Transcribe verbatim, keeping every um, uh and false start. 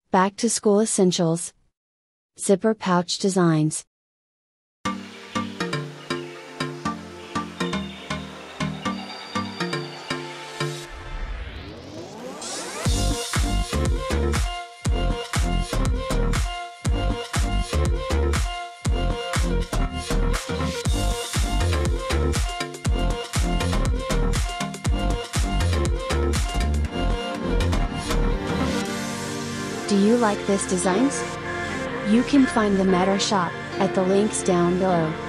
Back to school essentials. Zipper pouch designs. Do you like this designs? You can find them at our shop, at the links down below.